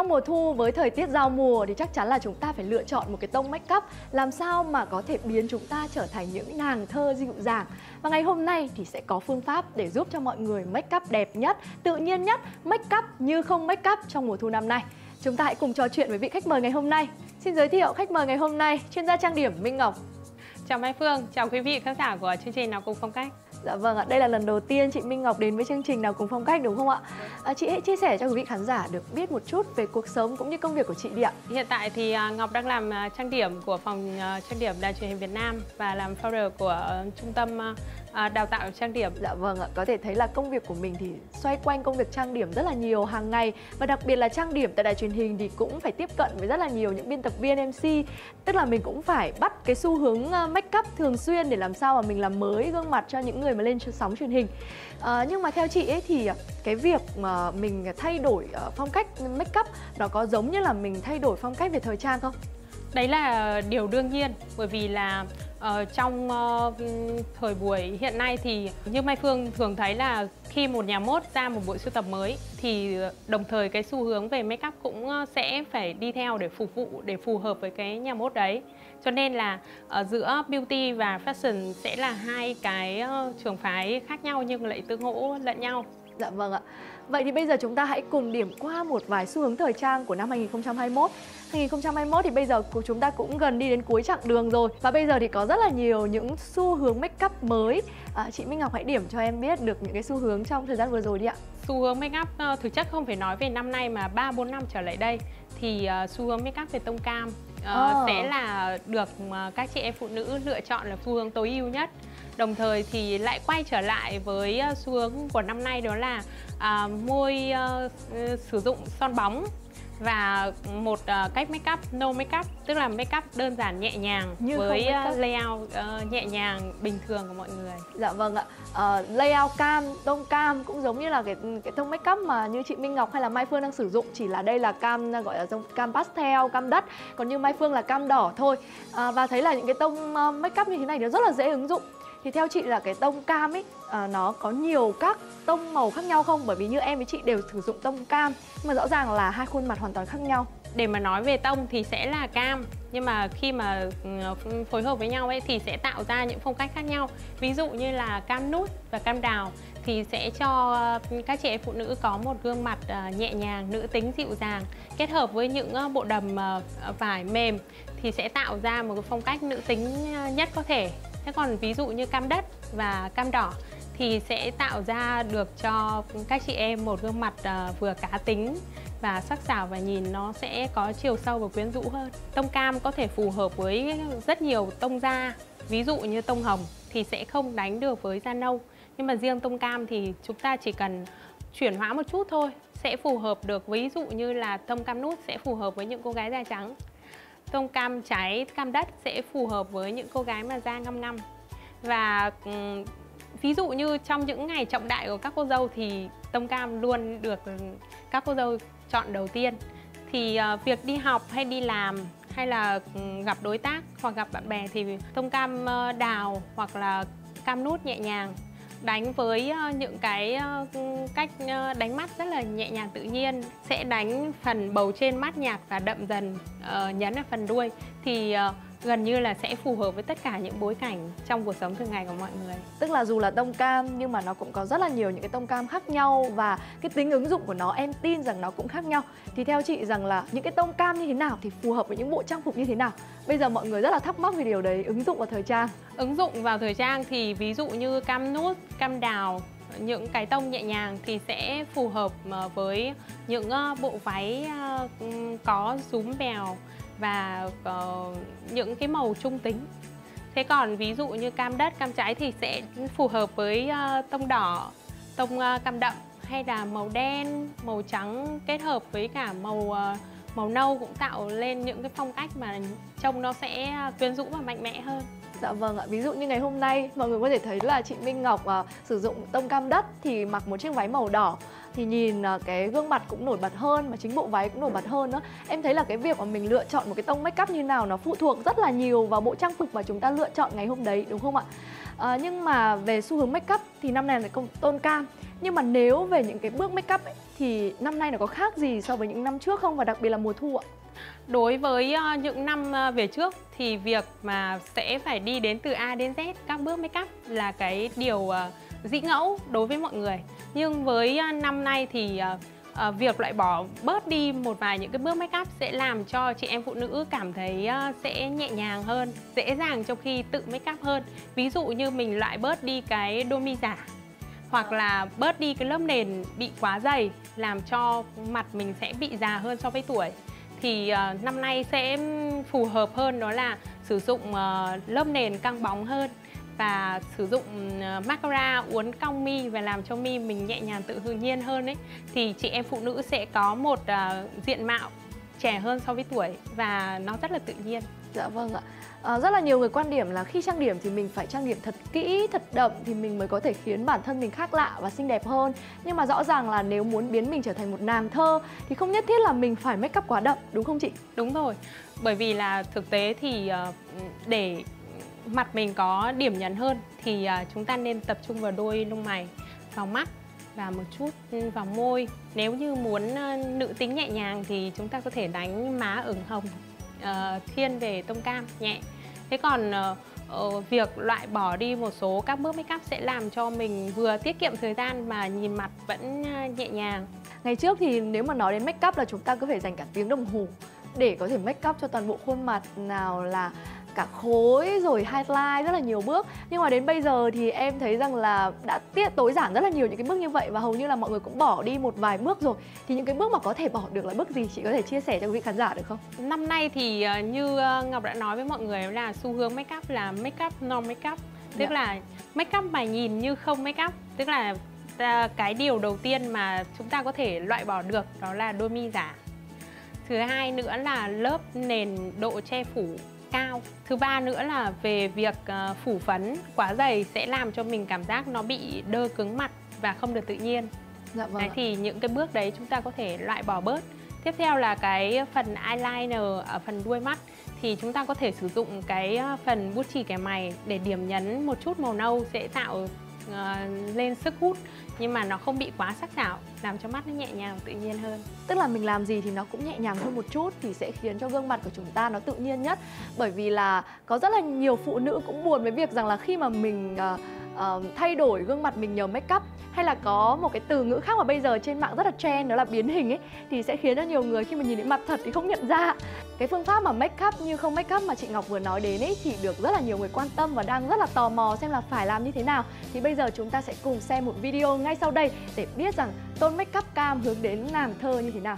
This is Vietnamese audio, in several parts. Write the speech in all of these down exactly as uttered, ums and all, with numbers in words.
Trong mùa thu với thời tiết giao mùa thì chắc chắn là chúng ta phải lựa chọn một cái tông make up làm sao mà có thể biến chúng ta trở thành những nàng thơ dịu dàng. Và ngày hôm nay thì sẽ có phương pháp để giúp cho mọi người make up đẹp nhất, tự nhiên nhất, make up như không make up trong mùa thu năm nay. Chúng ta hãy cùng trò chuyện với vị khách mời ngày hôm nay. Xin giới thiệu khách mời ngày hôm nay, chuyên gia trang điểm Minh Ngọc. Chào Mai Phương, chào quý vị khán giả của chương trình Nào Cùng Phong Cách. Dạ vâng ạ, đây là lần đầu tiên chị Minh Ngọc đến với chương trình Nào Cùng Phong Cách đúng không ạ? À, chị hãy chia sẻ cho quý vị khán giả được biết một chút về cuộc sống cũng như công việc của chị đi ạ. Hiện tại thì Ngọc đang làm trang điểm của phòng trang điểm Đài Truyền hình Việt Nam và làm founder của trung tâm đào tạo trang điểm. Dạ vâng ạ, có thể thấy là công việc của mình thì xoay quanh công việc trang điểm rất là nhiều hàng ngày. Và đặc biệt là trang điểm tại đài truyền hình thì cũng phải tiếp cận với rất là nhiều những biên tập viên em xê. Tức là mình cũng phải bắt cái xu hướng make up thường xuyên để làm sao mà mình làm mới gương mặt cho những người mà lên sóng truyền hình. à, Nhưng mà theo chị ấy thì cái việc mà mình thay đổi phong cách make up nó có giống như là mình thay đổi phong cách về thời trang không? Đấy là điều đương nhiên, bởi vì là uh, trong uh, thời buổi hiện nay thì như Mai Phương thường thấy là khi một nhà mốt ra một bộ sưu tập mới thì đồng thời cái xu hướng về make up cũng sẽ phải đi theo để phục vụ, để phù hợp với cái nhà mốt đấy. Cho nên là uh, giữa beauty và fashion sẽ là hai cái uh, trường phái khác nhau nhưng lại tương hỗ lẫn nhau. Dạ vâng ạ. Vậy thì bây giờ chúng ta hãy cùng điểm qua một vài xu hướng thời trang của năm hai nghìn không trăm hai mươi mốt. hai nghìn không trăm hai mươi mốt thì bây giờ chúng ta cũng gần đi đến cuối chặng đường rồi. Và bây giờ thì có rất là nhiều những xu hướng make up mới. à, Chị Minh Ngọc hãy điểm cho em biết được những cái xu hướng trong thời gian vừa rồi đi ạ. Xu hướng make up uh, thực chất không phải nói về năm nay mà ba bốn năm trở lại đây thì uh, xu hướng make up về tông cam uh, oh. sẽ là được uh, các chị em phụ nữ lựa chọn là xu hướng tối ưu nhất. Đồng thời thì lại quay trở lại với uh, xu hướng của năm nay, đó là uh, môi uh, uh, sử dụng son bóng và một uh, cách make up no make up, tức là make up đơn giản nhẹ nhàng như với uh, layout uh, nhẹ nhàng bình thường của mọi người. Dạ vâng ạ. Uh, layout cam, tông cam cũng giống như là cái cái tông make up mà như chị Minh Ngọc hay là Mai Phương đang sử dụng, chỉ là đây là cam gọi là cam pastel, cam đất, còn như Mai Phương là cam đỏ thôi. Uh, và thấy là những cái tông uh, make up như thế này nó rất là dễ ứng dụng. Thì theo chị là cái tông cam ấy à, nó có nhiều các tông màu khác nhau không? Bởi vì như em với chị đều sử dụng tông cam, nhưng mà rõ ràng là hai khuôn mặt hoàn toàn khác nhau. Để mà nói về tông thì sẽ là cam, nhưng mà khi mà phối hợp với nhau ấy thì sẽ tạo ra những phong cách khác nhau. Ví dụ như là cam nút và cam đào thì sẽ cho các chị em phụ nữ có một gương mặt nhẹ nhàng, nữ tính dịu dàng, kết hợp với những bộ đầm vải mềm thì sẽ tạo ra một cái phong cách nữ tính nhất có thể. Thế còn ví dụ như cam đất và cam đỏ thì sẽ tạo ra được cho các chị em một gương mặt uh, vừa cá tính và sắc sảo và nhìn nó sẽ có chiều sâu và quyến rũ hơn. Tông cam có thể phù hợp với rất nhiều tông da, ví dụ như tông hồng thì sẽ không đánh được với da nâu. Nhưng mà riêng tông cam thì chúng ta chỉ cần chuyển hóa một chút thôi, sẽ phù hợp được. Ví dụ như là tông cam nút sẽ phù hợp với những cô gái da trắng. Tông cam trái cam đất sẽ phù hợp với những cô gái mà da ngăm ngăm. Và um, ví dụ như trong những ngày trọng đại của các cô dâu thì tông cam luôn được các cô dâu chọn đầu tiên. Thì uh, việc đi học hay đi làm hay là um, gặp đối tác hoặc gặp bạn bè thì tông cam uh, đào hoặc là cam nút nhẹ nhàng đánh với uh, những cái uh, cách uh, đánh mắt rất là nhẹ nhàng tự nhiên, sẽ đánh phần bầu trên mắt nhạt và đậm dần, uh, nhấn ở phần đuôi thì uh, gần như là sẽ phù hợp với tất cả những bối cảnh trong cuộc sống thường ngày của mọi người. Tức là dù là tông cam nhưng mà nó cũng có rất là nhiều những cái tông cam khác nhau và cái tính ứng dụng của nó em tin rằng nó cũng khác nhau. Thì theo chị rằng là những cái tông cam như thế nào thì phù hợp với những bộ trang phục như thế nào? Bây giờ mọi người rất là thắc mắc về điều đấy, ứng dụng vào thời trang. Ứng dụng vào thời trang thì ví dụ như cam nút, cam đào, những cái tông nhẹ nhàng thì sẽ phù hợp với những bộ váy có rúm bèo và uh, những cái màu trung tính. Thế còn ví dụ như cam đất, cam trái thì sẽ phù hợp với uh, tông đỏ, tông uh, cam đậm hay là màu đen, màu trắng kết hợp với cả màu uh, màu nâu cũng tạo lên những cái phong cách mà trông nó sẽ quyến rũ và mạnh mẽ hơn. Dạ vâng ạ, ví dụ như ngày hôm nay mọi người có thể thấy là chị Minh Ngọc uh, sử dụng tông cam đất thì mặc một chiếc váy màu đỏ thì nhìn uh, cái gương mặt cũng nổi bật hơn mà chính bộ váy cũng nổi bật hơn nữa. Em thấy là cái việc mà mình lựa chọn một cái tông make up như nào nó phụ thuộc rất là nhiều vào bộ trang phục mà chúng ta lựa chọn ngày hôm đấy đúng không ạ? À, nhưng mà về xu hướng make up thì năm nay là công tôn cam. Nhưng mà nếu về những cái bước make up ấy, thì năm nay nó có khác gì so với những năm trước không? Và đặc biệt là mùa thu ạ? Đối với uh, những năm uh, về trước thì việc mà sẽ phải đi đến từ A đến Z các bước make up là cái điều uh, dĩ ngẫu đối với mọi người. Nhưng với uh, năm nay thì uh, uh, việc loại bỏ bớt đi một vài những cái bước make up sẽ làm cho chị em phụ nữ cảm thấy uh, sẽ nhẹ nhàng hơn, dễ dàng trong khi tự make up hơn. Ví dụ như mình loại bớt đi cái đôi mi giả, hoặc là bớt đi cái lớp nền bị quá dày làm cho mặt mình sẽ bị già hơn so với tuổi. Thì uh, năm nay sẽ phù hợp hơn, đó là sử dụng uh, lớp nền căng bóng hơn và sử dụng uh, mascara uốn cong mi và làm cho mi mình nhẹ nhàng tự nhiên hơn ấy, thì chị em phụ nữ sẽ có một uh, diện mạo trẻ hơn so với tuổi và nó rất là tự nhiên. Dạ vâng ạ. À, rất là nhiều người quan điểm là khi trang điểm thì mình phải trang điểm thật kỹ, thật đậm thì mình mới có thể khiến bản thân mình khác lạ và xinh đẹp hơn. Nhưng mà rõ ràng là nếu muốn biến mình trở thành một nàng thơ thì không nhất thiết là mình phải make up quá đậm, đúng không chị? Đúng rồi, bởi vì là thực tế thì uh, để mặt mình có điểm nhấn hơn thì uh, chúng ta nên tập trung vào đôi lông mày, vào mắt và một chút vào môi. Nếu như muốn uh, nữ tính nhẹ nhàng thì chúng ta có thể đánh má ửng hồng, uh, thiên về tông cam nhẹ. Thế còn uh, uh, việc loại bỏ đi một số các bước make up sẽ làm cho mình vừa tiết kiệm thời gian mà nhìn mặt vẫn uh, nhẹ nhàng. Ngày trước thì nếu mà nói đến make up là chúng ta cứ phải dành cả tiếng đồng hồ để có thể make up cho toàn bộ khuôn mặt, nào là cả khối rồi highlight, rất là nhiều bước. Nhưng mà đến bây giờ thì em thấy rằng là đã tiết tối giản rất là nhiều những cái bước như vậy và hầu như là mọi người cũng bỏ đi một vài bước rồi. Thì những cái bước mà có thể bỏ được là bước gì? Chị có thể chia sẻ cho quý vị khán giả được không? Năm nay thì như Ngọc đã nói với mọi người là xu hướng make up là make up non make up, tức dạ. là make up mà nhìn như không make up, tức là cái điều đầu tiên mà chúng ta có thể loại bỏ được đó là đôi mi giả. Thứ hai nữa là lớp nền độ che phủ cao. Thứ ba nữa là về việc uh, phủ phấn quá dày sẽ làm cho mình cảm giác nó bị đơ cứng mặt và không được tự nhiên. Dạ vâng. Đấy, thì những cái bước đấy chúng ta có thể loại bỏ bớt. Tiếp theo là cái phần eyeliner ở phần đuôi mắt thì chúng ta có thể sử dụng cái phần bút chì kẻ mày để điểm nhấn một chút màu nâu sẽ tạo uh, lên sức hút, nhưng mà nó không bị quá sắc sảo, làm cho mắt nó nhẹ nhàng tự nhiên hơn. Tức là mình làm gì thì nó cũng nhẹ nhàng hơn một chút thì sẽ khiến cho gương mặt của chúng ta nó tự nhiên nhất. Bởi vì là có rất là nhiều phụ nữ cũng buồn với việc rằng là khi mà mình uh, uh, thay đổi gương mặt mình nhờ make up, hay là có một cái từ ngữ khác mà bây giờ trên mạng rất là trend, đó là biến hình ấy, thì sẽ khiến cho nhiều người khi mà nhìn đến mặt thật thì không nhận ra. Cái phương pháp mà make up như không make up mà chị Ngọc vừa nói đến ấy thì được rất là nhiều người quan tâm và đang rất là tò mò xem là phải làm như thế nào. Thì bây giờ chúng ta sẽ cùng xem một video ngay sau đây để biết rằng tôn make up cam hướng đến nàng thơ như thế nào.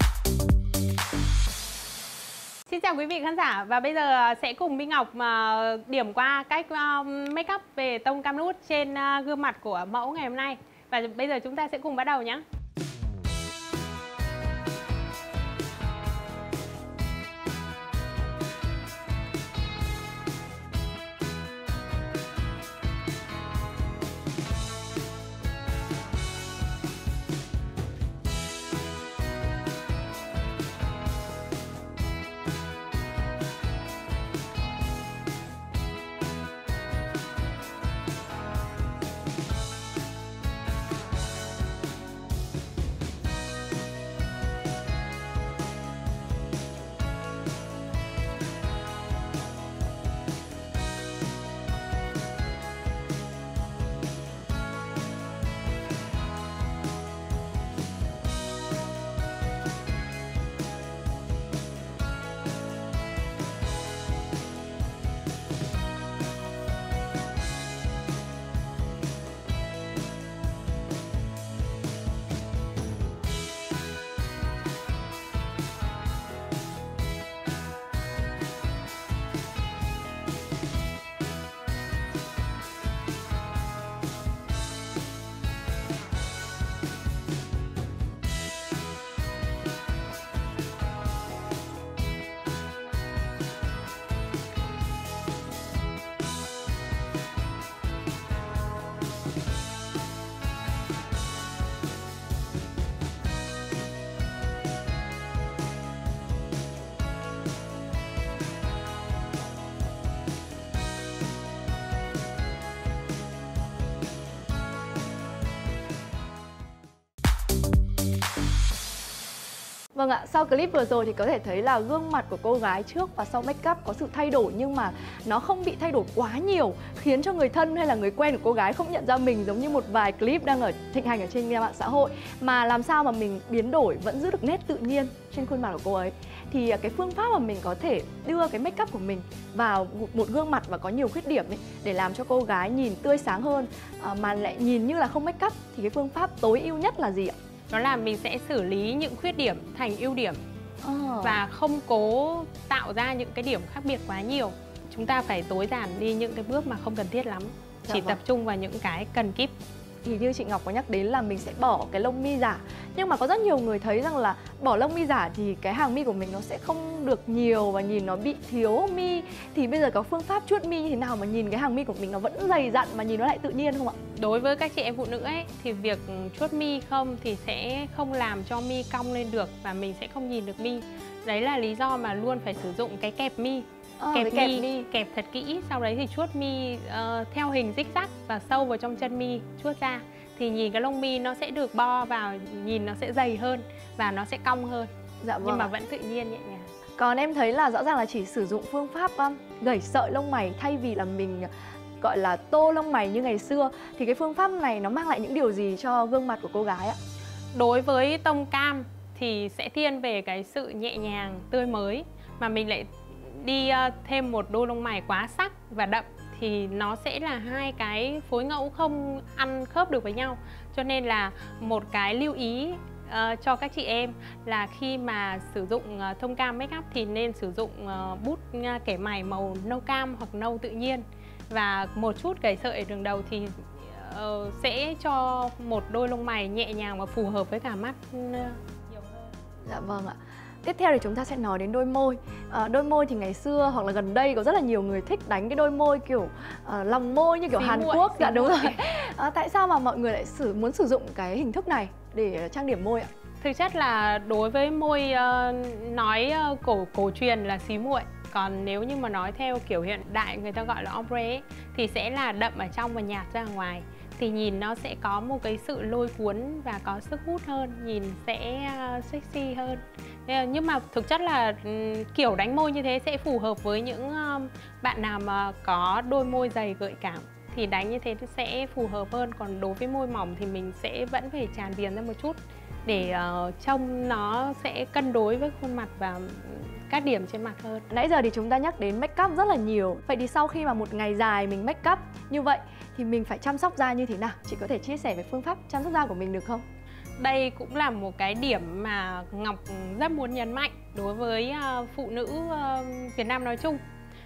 Xin chào quý vị khán giả, và bây giờ sẽ cùng Minh Ngọc mà điểm qua cách make up về tông cam nút trên gương mặt của mẫu ngày hôm nay. Và bây giờ chúng ta sẽ cùng bắt đầu nhé. Vâng ạ, sau clip vừa rồi thì có thể thấy là gương mặt của cô gái trước và sau make up có sự thay đổi, nhưng mà nó không bị thay đổi quá nhiều, khiến cho người thân hay là người quen của cô gái không nhận ra mình giống như một vài clip đang ở thịnh hành ở trên mạng xã hội. Mà làm sao mà mình biến đổi vẫn giữ được nét tự nhiên trên khuôn mặt của cô ấy. Thì cái phương pháp mà mình có thể đưa cái make up của mình vào một gương mặt và có nhiều khuyết điểm ấy, để làm cho cô gái nhìn tươi sáng hơn mà lại nhìn như là không make up, thì cái phương pháp tối ưu nhất là gì ạ? Đó là mình sẽ xử lý những khuyết điểm thành ưu điểm oh. và không cố tạo ra những cái điểm khác biệt quá nhiều. Chúng ta phải tối giản đi những cái bước mà không cần thiết lắm, dạ chỉ vâng. tập trung vào những cái cần kíp. Thì như chị Ngọc có nhắc đến là mình sẽ bỏ cái lông mi giả, nhưng mà có rất nhiều người thấy rằng là bỏ lông mi giả thì cái hàng mi của mình nó sẽ không được nhiều và nhìn nó bị thiếu mi. Thì bây giờ có phương pháp chuốt mi như thế nào mà nhìn cái hàng mi của mình nó vẫn dày dặn mà nhìn nó lại tự nhiên không ạ? Đối với các chị em phụ nữ ấy thì việc chuốt mi không thì sẽ không làm cho mi cong lên được và mình sẽ không nhìn được mi. Đấy là lý do mà luôn phải sử dụng cái kẹp mi. À, kẹp, mi, kẹp mi kẹp thật kỹ, sau đấy thì chuốt mi uh, theo hình zig zag và sâu vào trong chân mi chuốt ra, thì nhìn cái lông mi nó sẽ được bo vào, nhìn nó sẽ dày hơn và nó sẽ cong hơn. Dạ vâng. Nhưng mà vẫn tự nhiên nhẹ nhàng. Còn em thấy là rõ ràng là chỉ sử dụng phương pháp um, gẩy sợi lông mày thay vì là mình gọi là tô lông mày như ngày xưa, thì cái phương pháp này nó mang lại những điều gì cho gương mặt của cô gái ạ? Đối với tông cam thì sẽ thiên về cái sự nhẹ nhàng, tươi mới, mà mình lại đi thêm một đôi lông mày quá sắc và đậm thì nó sẽ là hai cái phối ngẫu không ăn khớp được với nhau. Cho nên là một cái lưu ý uh, cho các chị em là khi mà sử dụng uh, tông cam make up thì nên sử dụng uh, bút uh, kẻ mày màu nâu cam hoặc nâu tự nhiên, và một chút gẩy sợi ở đường đầu thì uh, sẽ cho một đôi lông mày nhẹ nhàng và phù hợp với cả mắt uh, nhiều hơn. Dạ vâng ạ. Tiếp theo thì chúng ta sẽ nói đến đôi môi. à, Đôi môi thì ngày xưa hoặc là gần đây có rất là nhiều người thích đánh cái đôi môi kiểu uh, lòng môi như kiểu xí Hàn muội, Quốc. Dạ đúng muội. Rồi. à, Tại sao mà mọi người lại sử, muốn sử dụng cái hình thức này để trang điểm môi ạ? Thực chất là đối với môi uh, nói uh, cổ cổ truyền là xí muội. Còn nếu như mà nói theo kiểu hiện đại người ta gọi là ombre ấy, thì sẽ là đậm ở trong và nhạt ra ngoài. Thì nhìn nó sẽ có một cái sự lôi cuốn và có sức hút hơn, nhìn sẽ uh, sexy hơn. Nhưng mà thực chất là um, kiểu đánh môi như thế sẽ phù hợp với những um, bạn nào mà có đôi môi dày gợi cảm, thì đánh như thế sẽ phù hợp hơn. Còn đối với môi mỏng thì mình sẽ vẫn phải tràn viền ra một chút để uh, trông nó sẽ cân đối với khuôn mặt và các điểm trên mặt hơn. Nãy giờ thì chúng ta nhắc đến make up rất là nhiều. Vậy thì sau khi mà một ngày dài mình make up như vậy thì mình phải chăm sóc da như thế nào? Chị có thể chia sẻ về phương pháp chăm sóc da của mình được không? Đây cũng là một cái điểm mà Ngọc rất muốn nhấn mạnh đối với uh, phụ nữ uh, Việt Nam nói chung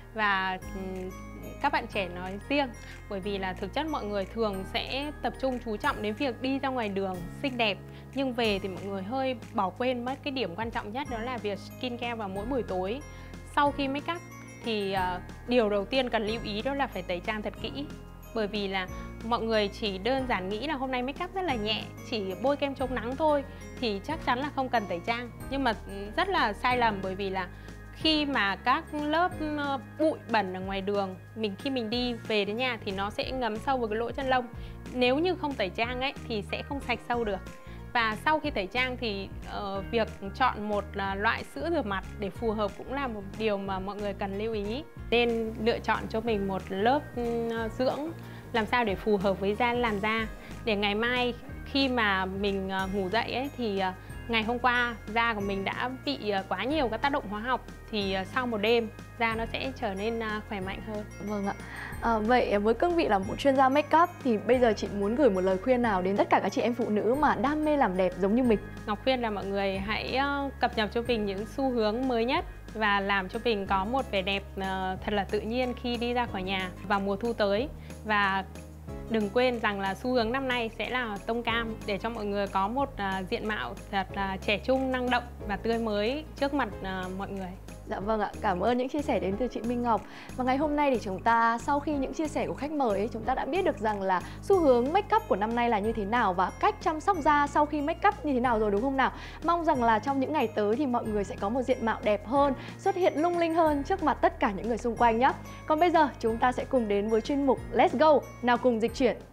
và um, các bạn trẻ nói riêng. Bởi vì là thực chất mọi người thường sẽ tập trung chú trọng đến việc đi ra ngoài đường xinh đẹp, nhưng về thì mọi người hơi bỏ quên mất cái điểm quan trọng nhất, đó là việc skincare vào mỗi buổi tối. Sau khi make up thì uh, điều đầu tiên cần lưu ý đó là phải tẩy trang thật kỹ. Bởi vì là mọi người chỉ đơn giản nghĩ là hôm nay make up rất là nhẹ, chỉ bôi kem chống nắng thôi thì chắc chắn là không cần tẩy trang. Nhưng mà rất là sai lầm, bởi vì là khi mà các lớp bụi bẩn ở ngoài đường, mình khi mình đi về đến nhà thì nó sẽ ngấm sâu vào cái lỗ chân lông. Nếu như không tẩy trang ấy thì sẽ không sạch sâu được. Và sau khi tẩy trang thì uh, việc chọn một uh, loại sữa rửa mặt để phù hợp cũng là một điều mà mọi người cần lưu ý. Nên lựa chọn cho mình một lớp uh, dưỡng làm sao để phù hợp với da làn da, để ngày mai khi mà mình uh, ngủ dậy ấy, thì uh, ngày hôm qua da của mình đã bị uh, quá nhiều các tác động hóa học, thì uh, sau một đêm da nó sẽ trở nên uh, khỏe mạnh hơn. Vâng ạ. À, vậy với cương vị là một chuyên gia make up thì bây giờ chị muốn gửi một lời khuyên nào đến tất cả các chị em phụ nữ mà đam mê làm đẹp giống như mình? Ngọc khuyên là mọi người hãy uh, cập nhật cho mình những xu hướng mới nhất và làm cho mình có một vẻ đẹp uh, thật là tự nhiên khi đi ra khỏi nhà vào mùa thu tới. Và đừng quên rằng là xu hướng năm nay sẽ là tông cam, để cho mọi người có một uh, diện mạo thật là uh, trẻ trung, năng động và tươi mới trước mặt uh, mọi người. Dạ vâng ạ, cảm ơn những chia sẻ đến từ chị Minh Ngọc. Và ngày hôm nay thì chúng ta sau khi những chia sẻ của khách mời ấy, chúng ta đã biết được rằng là xu hướng make up của năm nay là như thế nào và cách chăm sóc da sau khi make up như thế nào rồi, đúng không nào? Mong rằng là trong những ngày tới thì mọi người sẽ có một diện mạo đẹp hơn, xuất hiện lung linh hơn trước mặt tất cả những người xung quanh nhé. Còn bây giờ chúng ta sẽ cùng đến với chuyên mục Let's Go, nào cùng dịch chuyển